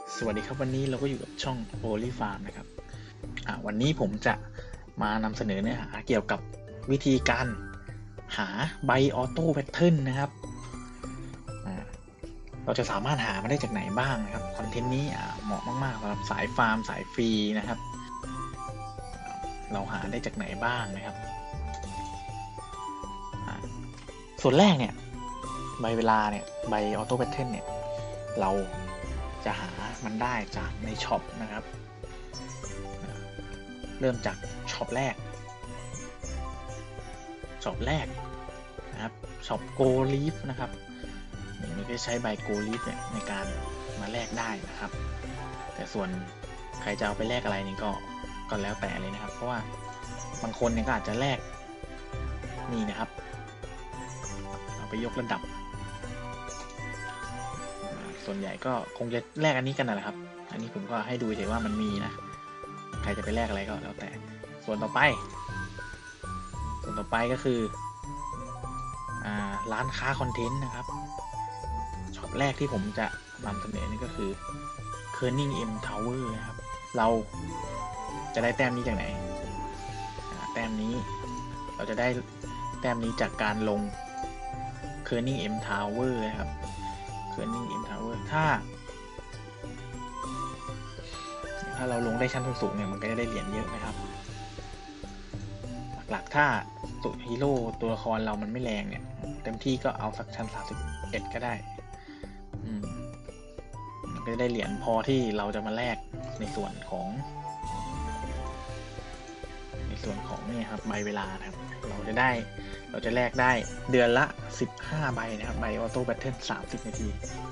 สวัสดีครับวันนี้เราก็อยู่กับช่อง Holy Farm นะครับวันนี้ผมจะมานำเสนอเนื้อหาเกี่ยวกับวิธีการหาใบออโต้แพทเทิร์นนะครับเราจะสามารถหามาได้จากไหนบ้างนะครับคอนเทนต์นี้เหมาะมากๆสำหรับสายฟาร์มสายฟรีนะครับเราหาได้จากไหนบ้างนะครับส่วนแรกเนี่ยใบเวลาเนี่ยใบออโต้แพทเทิร์นเนี่ยเราจะหามันได้จากในช็อปนะครับเริ่มจากช็อปแรกนะครับช็อปโกลีฟนะครับนี่ก็ใช้ใบโกลีฟเนี่ยในการมาแลกได้นะครับแต่ส่วนใครจะเอาไปแลกอะไรนี่ก็แล้วแต่เลยนะครับเพราะว่าบางคนเนี่ยก็อาจจะแลกนี่นะครับเอาไปยกระดับส่วนใหญ่ก็คงจะแลกอันนี้กันนั่นแหละครับอันนี้ผมก็ให้ดูเฉยว่ามันมีนะใครจะไปแลกอะไรก็แล้วแต่ส่วนต่อไปก็คือร้านค้าคอนเทนต์นะครับช็อปแรกที่ผมจะนำเสนอนี่ก็คือ Kerning M Tower นะครับเราจะได้แต้มนี้จากไหนแต้มนี้เราจะได้แต้มนี้จากการลง Kerning M Tower นะครับ Kerning M Tower ถ้าเราลงได้ชั้นสูงๆเนี่ยมันก็จะได้เหรียญเยอะนะครับหลักๆถ้าตัวฮีโร่ตัวละครเรามันไม่แรงเนี่ยเต็มที่ก็เอาสักชั้น31ก็ได้มันก็จะได้เหรียญพอที่เราจะมาแลกในส่วนของนี่ครับใบเวลานะครับเราจะแลกได้เดือนละ15ใบนะครับใบออโต้แบทเทิล30นาที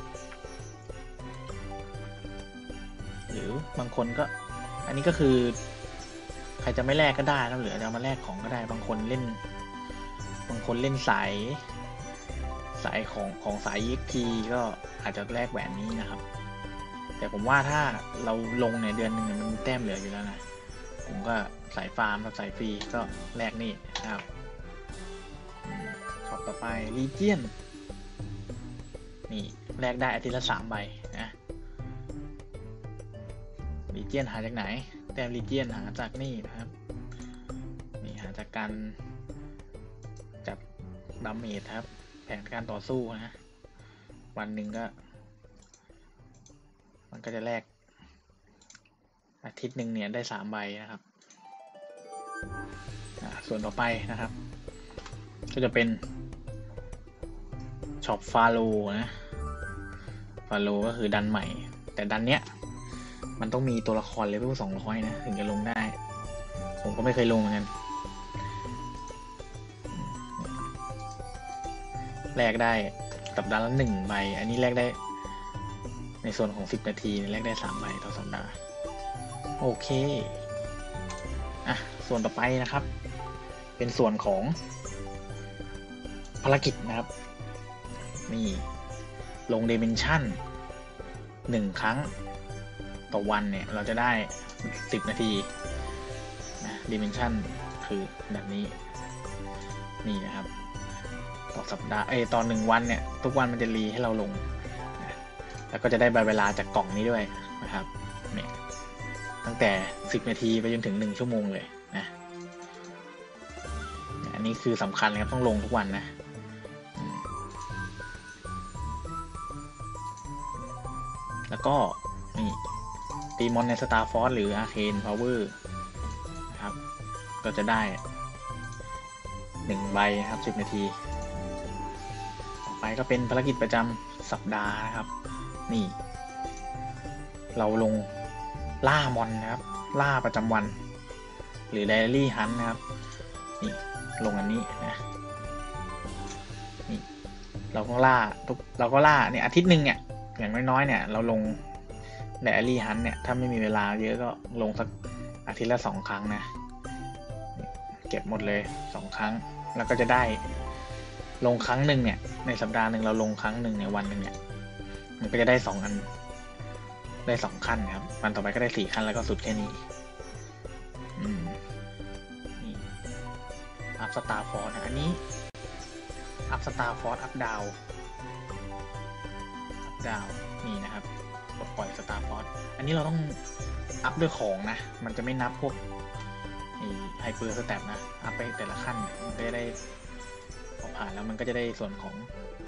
หรือบางคนก็อันนี้ก็คือใครจะไม่แลกก็ได้แล้วหรือจะมาแลกของก็ได้บางคนเล่นสายของสาย EXP ก็อาจจะแลกแหวนนี้นะครับแต่ผมว่าถ้าเราลงในเดือนหนึ่งมันมีแต้มเหลืออยู่แล้วนะผมก็สายฟาร์มกับสายฟรีก็แลกนี่นะครับช็อปต่อไป Legion นี่แลกได้อาทิตย์ละ3ใบนะ Legion หาจากไหนแต้ม Legion หาจากนี่นะครับนี่หาจากการจับดาเมจครับแผนการต่อสู้นะวันหนึ่งก็มันก็จะแลกอาทิตย์หนึ่งเนี่ยได้3ใบนะครับส่วนต่อไปนะครับก็จะเป็นช็อปฟาโลนะฟาโลก็คือดันใหม่แต่ดันเนี้ยมันต้องมีตัวละครเลเวล200นะถึงจะลงได้ผมก็ไม่เคยลงเหมือนกันแลกได้สัปดาห์ละ1ใบอันนี้แลกได้ในส่วนของ10นาทีแลกได้3ใบต่อสัปดาห์โอเคส่วนต่อไปนะครับเป็นส่วนของภารกิจนะครับนี่ลง Dimension 1 ครั้งต่อวันเนี่ยเราจะได้10นาทีนะ Dimension คือแบบนี้นี่นะครับต่อสัปดาห์ต่อ1วันเนี่ยทุกวันมันจะรีให้เราลงนะแล้วก็จะได้ใบเวลาจากกล่องนี้ด้วยนะครับเนี่ยตั้งแต่10นาทีไปจนถึง1ชั่วโมงเลยนะอันนี้คือสำคัญครับต้องลงทุกวันนะแล้วก็นี่ตีมอนใน Star Force หรือ Arcane Power นะครับก็จะได้1ใบครับ10นาทีต่อไปก็เป็นภารกิจประจำสัปดาห์นะครับนี่เราลงล่ามอนนะครับล่าประจำวันหรือ Daily Hunt นะครับนี่ลงอันนี้นะนี่เราก็ล่าเนี่ยอาทิตย์หนึ่งเนี่ยอย่างน้อยๆเนี่ยเราลงDaily Huntเนี่ยถ้าไม่มีเวลาเยอะก็ลงสักอาทิตย์ละ2 ครั้งนะเก็บหมดเลย2 ครั้งแล้วก็จะได้ลงครั้งหนึ่งเนี่ยในสัปดาห์หนึ่งเราลงครั้งหนึ่งในวันหนึ่งเนี่ยมันก็จะได้2อันได้2ขั้นครับวันต่อไปก็ได้4ขั้นแล้วก็สุดแค่นี้นี่อัพสตาร์ฟอร์นะอันนี้อัพสตาร์ฟอร์อัพดาวนี่นะครับปลดปล่อยสตาร์ฟอร์อันนี้เราต้องอัพด้วยของนะมันจะไม่นับพวกไฮเปอร์สแตทนะอัพไปแต่ละขั้นมันก็จะได้พอผ่านแล้วมันก็จะได้ส่วนของ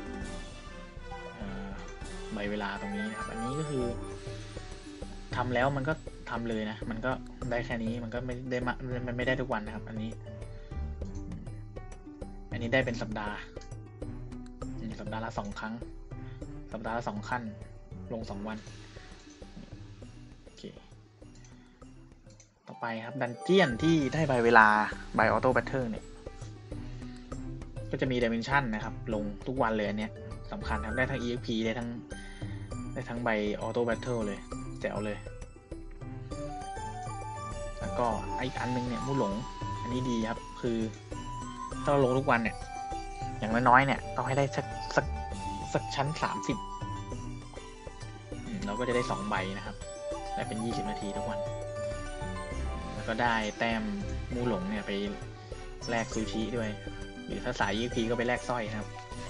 ใบเวลาตรงนี้นะครับอันนี้ก็คือทำแล้วมันก็ทำเลยนะมันก็ได้แค่นี้มันก็ไม่ได้มันไม่ได้ทุกวันนะครับอันนี้ได้เป็นสัปดาห์ละ2 ครั้งสัปดาห์ละ2 ขั้นลง2 วันโอเคต่อไปครับดันเจียนที่ได้ใบเวลาใบออโต้แบทเทิลเนี่ยก็จะมีดิเมนชันนะครับลงทุกวันเลยอันเนี้ยสำคัญครับได้ทั้ง EXP ได้ทั้งใบออโต้แบทเทิลเลยแจ๋วเลยแล้วก็อีกอันนึงเนี่ยมู่หลงอันนี้ดีครับคือถ้าเราลงทุกวันเนี่ยอย่างน้อยๆเนี่ยต้องให้ได้สักชั้น30เราก็จะได้2 ใบนะครับได้เป็น20 นาทีทุกวันแล้วก็ได้แต้มมู่หลงเนี่ยไปแลกซูชิด้วยหรือถ้าสาย EXP ก็ไปแลกสร้อยนะครับ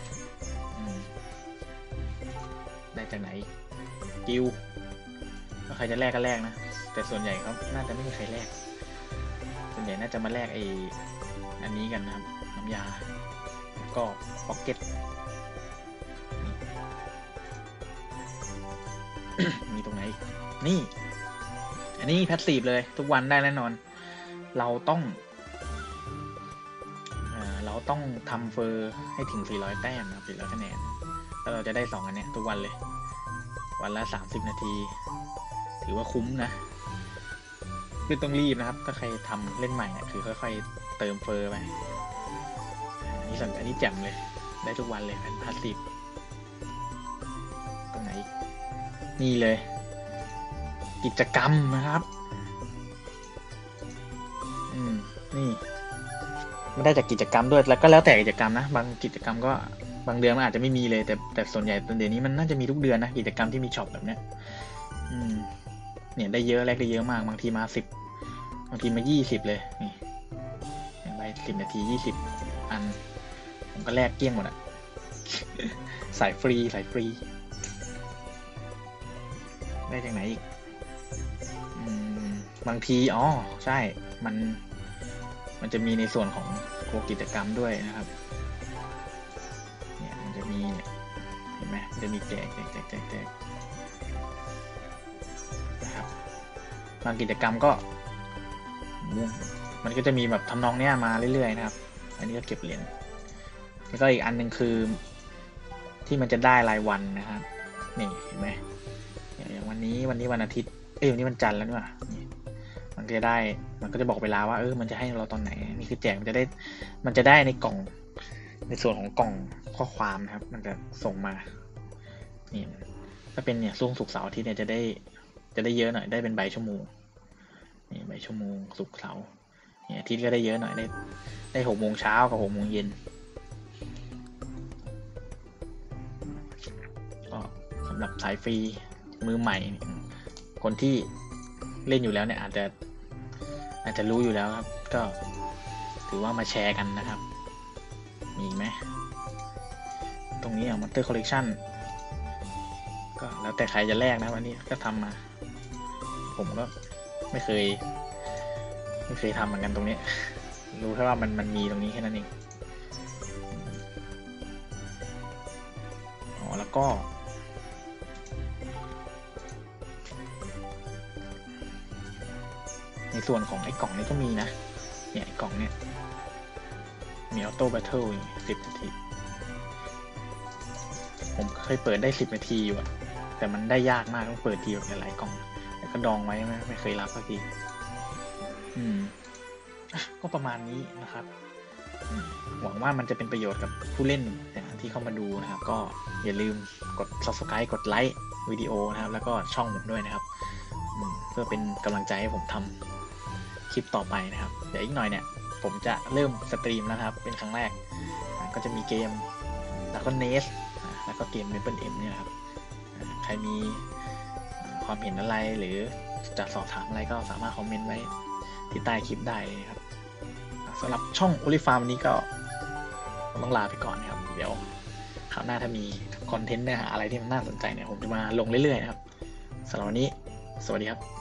ได้จากไหนกิลถ้าใครจะแลกก็แลกนะแต่ส่วนใหญ่เขาน่าจะไม่มีใครแลกส่วนใหญ่น่าจะมาแลกอันนี้กันนะครับน้ำยาแล้วก็พ็อกเก็ต มีตรงไหนนี่อันนี้แพสซีฟเลยทุกวันได้แน่นอนเราต้องทำเฟอร์ให้ถึง400 แต้มนะ400 คะแนนแล้วเราจะได้2 อันเนี้ยทุกวันเลยวันละ30 นาทีถือว่าคุ้มนะคือต้องรีบนะครับถ้าใครทำเล่นใหม่เนี่ยคือค่อยๆเติมเฟอร์ไปอันนี้แจ่มเลยได้ทุกวันเลยเป็นพาสซีฟตรงไหนนี่เลยกิจกรรมนะครับนี่ไม่ได้จากกิจกรรมด้วยแล้วก็แล้วแต่กิจกรรมนะบางกิจกรรมก็บางเดือนมันอาจจะไม่มีเลยแต่ส่วนใหญ่เดี๋ยวนี้มันน่าจะมีทุกเดือนนะกิจกรรมที่มีช็อปแบบเนี้ยเนี่ยได้เยอะแลกได้เยอะมากบางทีมา10บางทีมา20เลยนี่อย่างไร10 นาที20 อันผมก็แลกเกลี้ยงหมดอะสายฟรีได้จากไหนอีกบางทีใช่มันจะมีในส่วนของกิจกรรมด้วยนะครับเนี่ยมันจะมีเห็นไหมจะมีแจกนะครับบางกิจกรรมก็มันก็จะมีแบบทำนองเนี้ยมาเรื่อยๆนะครับอันนี้ก็เก็บเหรียญแล้วก็อีกอันนึงคือที่มันจะได้รายวันนะครับนี่เห็นไหมอย่างวันนี้วันอาทิตย์วันนี้วันจันทร์แล้วนี่มันก็จะบอกเวลาว่ามันจะให้เราตอนไหนนี่คือแจกมันจะได้ในกล่องในส่วนของกล่องข้อความนะครับมันจะส่งมานี่ถ้าเป็นเนี่ยช่วงศุกร์เสาร์อาทิตย์เนี่ยจะได้เยอะหน่อยได้เป็นใบชั่วโมงนี่ใบชั่วโมงศุกร์เสาร์เนี่ยอาทิตย์ก็ได้เยอะหน่อยได้6 โมงเช้ากับ6 โมงเย็นก็สำหรับสายฟรีมือใหม่คนที่เล่นอยู่แล้วเนี่ยอาจจะรู้อยู่แล้วครับก็ถือว่ามาแชร์กันนะครับมีไหมตรงนี้Monster Collection ก็แล้วแต่ใครจะแลกนะวันนี้ก็ทำมาผมก็ไม่เคยทำเหมือนกันตรงนี้รู้แค่ว่ามันมีตรงนี้แค่นั้นเองแล้วก็ในส่วนของไอ้กล่องนี้ก็มีนะเนี่ยไอ้กล่องเนี่ยมีออโต้แบทเทิล10 นาทีผมเคยเปิดได้10 นาทีอยู่แต่มันได้ยากมากต้องเปิดทีแบบหลายๆกล่องแล้วก็ดองไว้ไม่เคยรับสักทีก็ประมาณนี้นะครับหวังว่ามันจะเป็นประโยชน์กับผู้เล่นที่เข้ามาดูนะครับก็อย่าลืมกด Subscribe กดไลค์วิดีโอนะครับแล้วก็ช่องผมด้วยนะครับเพื่อเป็นกำลังใจให้ผมทำคลิปต่อไปนะครับเดี๋ยวอีกหน่อยเนี่ยผมจะเริ่มสตรีมแล้วครับเป็นครั้งแรกก็จะมีเกมแล้วก็เนสแล้วก็เกม MapleM เนี่ยครับใครมีความเห็นอะไรหรือจะสอบถามอะไรก็สามารถคอมเมนต์ไว้ที่ใต้คลิปได้เลยครับสำหรับช่องโอลิฟาร์มวันนี้ก็ต้องลาไปก่อนนะครับเดี๋ยวคราวหน้าถ้ามีคอนเทนต์เนื้อหาอะไรที่มันน่าสนใจเนี่ยผมจะมาลงเรื่อยๆนะครับสำหรับวันนี้สวัสดีครับ